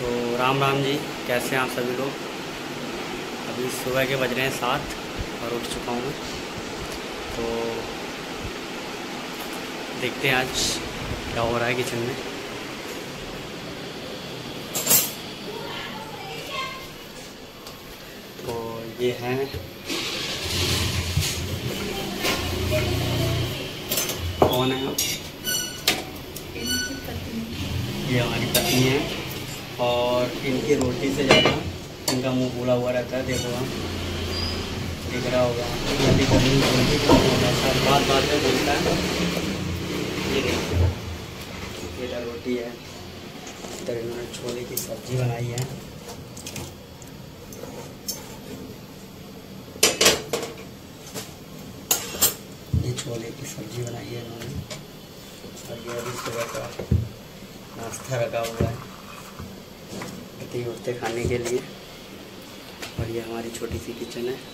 तो राम राम जी, कैसे हैं आप सभी लोग। अभी सुबह के बज रहे हैं 7 और उठ चुका हूँ मैं। तो देखते हैं आज क्या हो रहा है किचन में। तो ये है कौन है, ये हमारी पत्नी है और इनकी रोटी से ज़्यादा इनका मुंह फूला हुआ रहता है। देखो आप दिख रहा होगा, जल्दी करनी बोलती है, बात बात में बोलता है। ये देखिए, ये रोटी है, इधर इन्होंने छोले की सब्जी बनाई है। ये छोले की सब्जी बनाई है इन्होंने और ये अभी सुबह का नाश्ता रखा हुआ है उठते उठते खाने के लिए। और ये हमारी छोटी सी किचन है।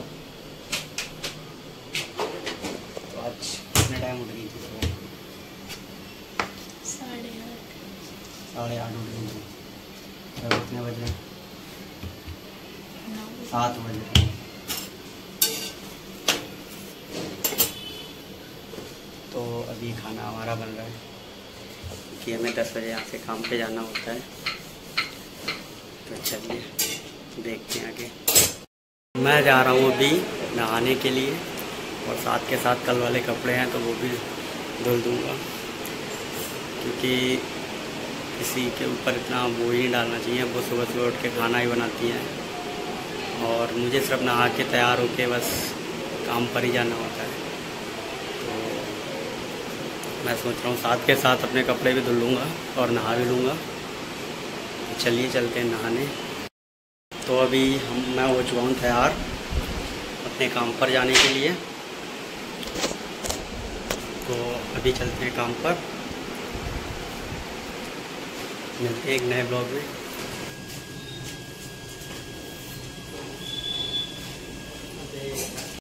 तो आज कितने टाइम उठ गई थी सुबह? 8:30 उठ गई थी। तो कितने बजे? 7 बजे। तो अभी खाना हमारा बन रहा है कि हमें 10 बजे यहाँ से काम पे जाना होता है। तो चलिए देखते हैं आगे। मैं जा रहा हूँ अभी नहाने के लिए और साथ के साथ कल वाले कपड़े हैं तो वो भी धुल दूँगा, क्योंकि किसी के ऊपर इतना वो ही नहीं डालना चाहिए। वो सुबह सुबह उठ के खाना ही बनाती हैं और मुझे सिर्फ नहा के तैयार होके बस काम पर ही जाना होता है। मैं सोच रहा हूँ साथ के साथ अपने कपड़े भी धुल लूँगा और नहा भी लूँगा। तो चलिए चलते हैं नहाने। तो अभी मैं हो चुका हूँ तैयार अपने काम पर जाने के लिए। तो अभी चलते हैं काम पर, मिलते हैं एक नए ब्लॉग में।